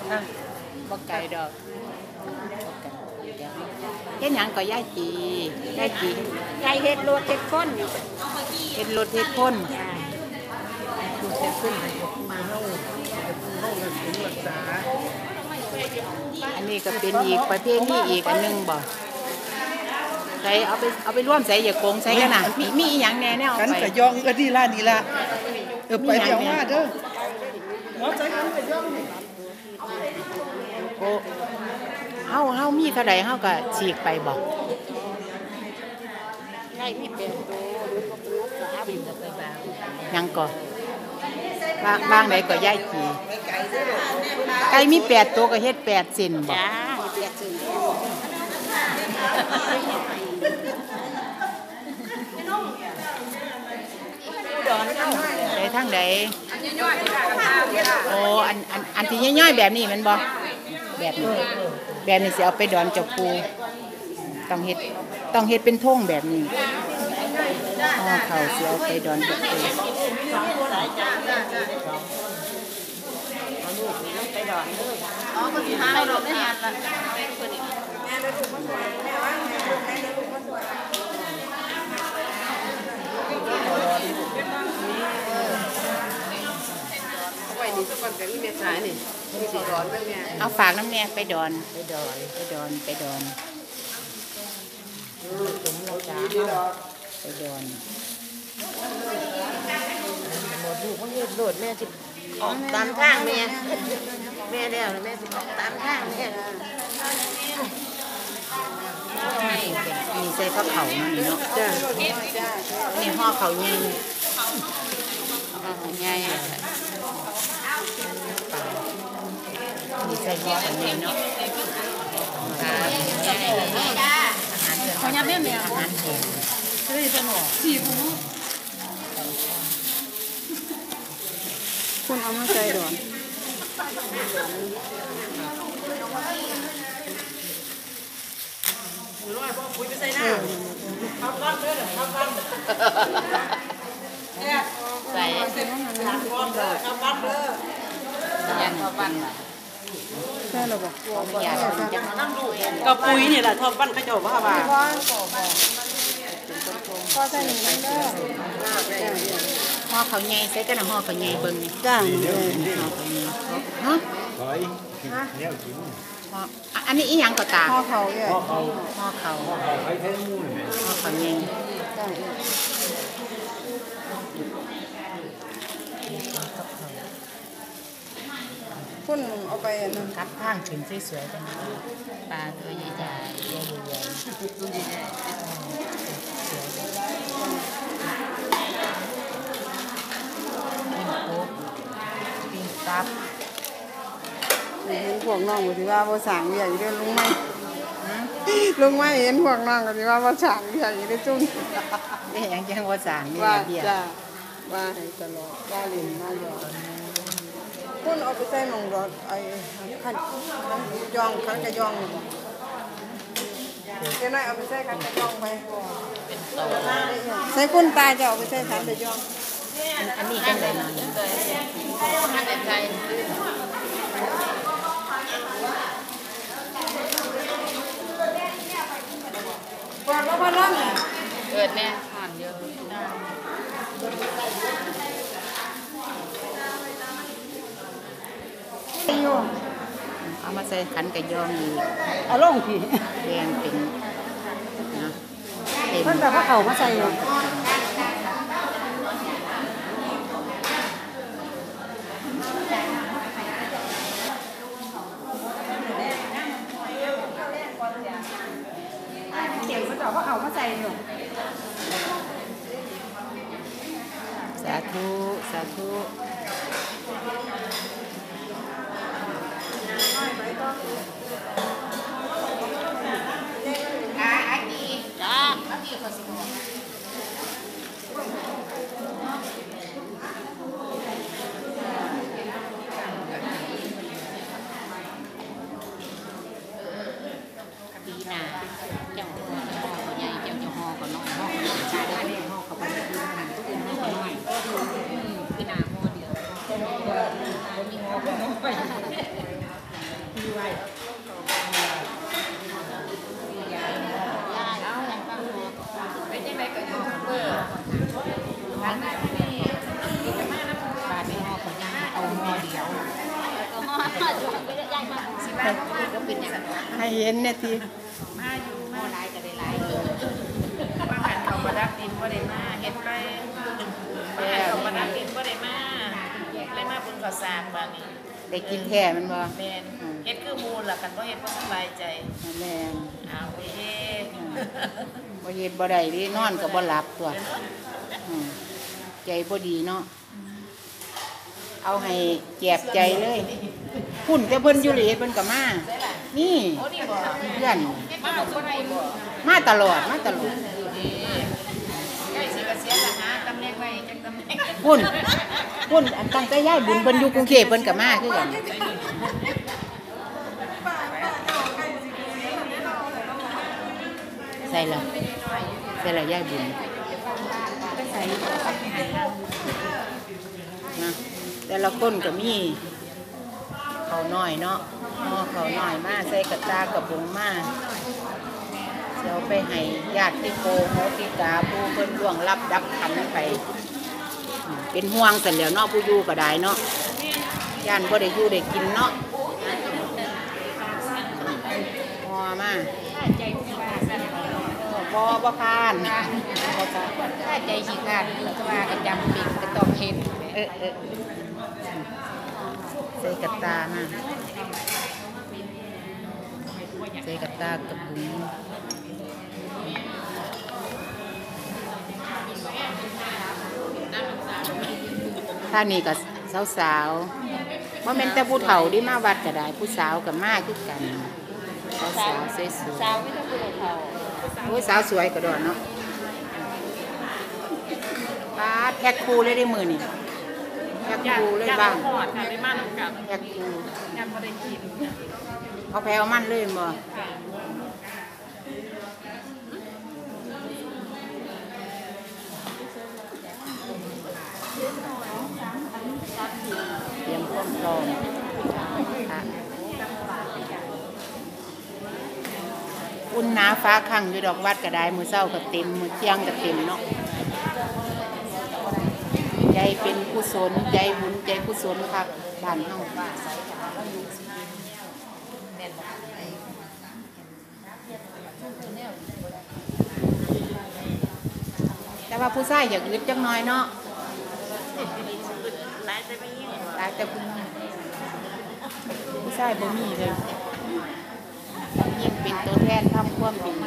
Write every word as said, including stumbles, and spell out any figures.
บ่ไก่ดอกเฮ็ดหยังก็ย่ายจีย่ายจียายเฮ็ดรถเฮ็ดคนเฮ็ดรถเฮ็ดคนดูเซ็ตขึ้นให้กับผู้เฮาผู้เฮารักษารักษาอันนี้ก็เป็นอีกประเภทนี้อีกอันนึงบ่ใส่เอาไปเอาไปร่วมใส่อย่าโกงใส่กันน่ะมีมีอีหยังแน่แน่เอาไปกันกะยองก็ดีล่ะนี่ล่ะเออไปเดี๋ยวมาเด้อหมอใจกันกะยองนี่โอ้เฮาเฮามีเท่าใดเฮาก็ฉีกไปบ่ใช่มีเป็นตัวหรือก็รู้สาบินไปบางยังก็บางบางใดก็ย่ายจีไก่มีแปดตัวก็เฮ็ดแปดเส้นบ่จ้าเฮ็ดสิใดทางใดโอ้อันอันอันที่ย่อยๆแบบนี้มันบ่แบบนี้แบบนี้สิเอาไปดอนเจ้าปูต้องเฮ็ดต้องเฮ็ดเป็นท่งแบบนี้อ๋อเขาสิเอาไปดอนเจ้าปูไปดอนเด้ออ๋อก็สิหาดอกได้หันล่ะเพิ่นนี่แม่ได้ลูกคนสวยแม่ว่าแม่ได้ลูกคนสวยไว้นี่สักวันก็มีเม็ดสายนี่สิดอนเพิ่นแม่เอาฝากน้ำแน่ไปดอนไปดอนไปดอนไปดอนสมเราจ้าไปดอนหมดลูกเขาเฮ็ดโดดแม่สิออกตามทางแม่แม่แล้วแม่สิออกตามทางแม่มีใส่ข้าวเขานั่นเนาะจ้านี่ห่อเขายิงห่อง่ายมีใส่ห่อเขายิงเนาะเขายับแม่แม่อาหารแห้งเฮ้ยสนุกสี่ผู้คุณเอามาใส่ดอนใส่ยันปั้นใช่หรอบอกก็ปุ๋ยนี่แหละทอดปั้นเขาเจ้าว่าว่าพอใส่หนึ่งเด้อห่อเขาใหญ่ใส่กันห่อเขาใหญ่เบิ่งนี่จ้าห่อเขาใหญ่ฮะขอยเนี่ยกินอันนี้อีหยังก็ตาห่อเขาเนี่ยห่อเขาห่อเขาห่อเขาไปแท้มูนห่อเขาใหญ่คุณเอาไปนึงคัดข้างขึ้นสวยๆกันปลาตัวใหญ่ๆใหญ่ปิ้งตับเห็นพวกน้องก็สิว่าบ่สั่งใหญ่เด้อลุงไม่ลุงไม่เห็นพวกน้องก็สิว่าบ่สั่งใหญ่เด้อจุ้งนี่ยังจังว่าสั่งนี่เบี้ยจ้าว่าให้ตลอดว่าเล่นมาอยู่คุณเอาไปใส่หม่องรถไอ้คันคันยองคันกระยองนี่บ่เดี๋ยวน้อยเอาไปใส่คันกระยองไปเป็นโตใส่คุณตาจะเอาไปใส่คันกระยองอันนี้จังได๋นั่นมันได้ใจกว่าบ่พอน้ำเกิดแน่ผ่านเยอะเอามาใส่ขันกระยองอีกเอาลงพี่แดงเป็นนะเพิ่นแบบว่าเขามาใส่เก่งมันบอกว่าเอามาใส่อยู่สาธุสาธุจ้าปีนาเจ้าห่อใหญ่เจ้าจะห่อก็น้อยห่อก็ใช้ได้เนี่ยห่อเขาไปดูมันทุกคนห่อก็น้อยปีนาห่อเดียวมีห่อก็น้อยก็เป็นอย่างให้เห็นเนี่ยทีมาอยู่มาหลายก็ได้หลายบางหันเขามาดับดินก็ได้มาเฮ็ดไปบางหันเขามาดับดินก็ได้มาเลยมาบุญข้าวสารบางนี้ได้กินแท้มันบ่แม่นเฮ็ดคือมูลล่ะกันบ่เฮ็ดบ่สบายใจแม่นเอาเว้ยบ่เฮ็ดบ่ได้ดินอนก็บ่หลับตัวอืมใจบ่ดีเนาะเอาให้แจบใจเลยพุ่นแต่เพิ่นอยู่เลยเพิ่นก็มานี่โอ้นี่บ่เพื่อนเฮ็ดมาบ่ได้บ่มาตลอดมาตลอดใกล้สิเกษียณแล้วหาตำแหน่งไว้จังตำแหน่งพุ่นพุ่นอันตั้งแต่ย้ายบุญเพิ่นอยู่กรุงเทพเพิ่นก็มาคือกันใส่ละใส่ละย้ายบุญนะแต่ละคนก็มีเขาน้อยเนาะหม้อเขาน้อยมาใส่กระตากระบุงมาเสียวไปให้ญาติที่โกโหติกาผู้เพิ่นล่วงลับดับขันไปอืมเป็นห่วงสันแล้วเนาะผู้อยู่ก็ได้เนาะย่านบ่ได้อยู่ได้กินเนาะพอมาบ่บ่คานบ่คานถ้าใจขี้ขาดก็ว่าก็จำเป็นก็ต้องเฮ็ดเออเออใส่กระตามาใส่กระตากระบุงท่านี่ก็สาวๆว่าแม่นแต่ผู้เฒ่าที่มาวัดก็ได้ผู้สาวกับมาคือกันสาวๆสวยสาวไม่ต้องพูดเฒ่าๆโอ้ยสาวสวยก็ดอนเนาะปาดแพ็คคูเลยได้มือนี่แพ็คคูเลยบ้างหอดค่ะได้มานำกับแพ็คคูยำบ่ได้กินเอาแพรเอามันเลยบ่เตรียมพร้อมพร้อมค่ะอุ่นหนาฟ้าขังอยู่ดอกวัดก็ได้มือเศร้าก็เต็มมือเที่ยงก็เต็มเนาะใจเป็นกุศลใจบุญใจกุศลครับบ้านเฮาแต่ว่าผู้ชายอยากอึดจังน้อยเนาะหลายแต่ไม่ยิ่งหลายแต่ผู้หญิงผู้ชายบ่มีเลยยิ่งเป็นตัวแทนทำความดี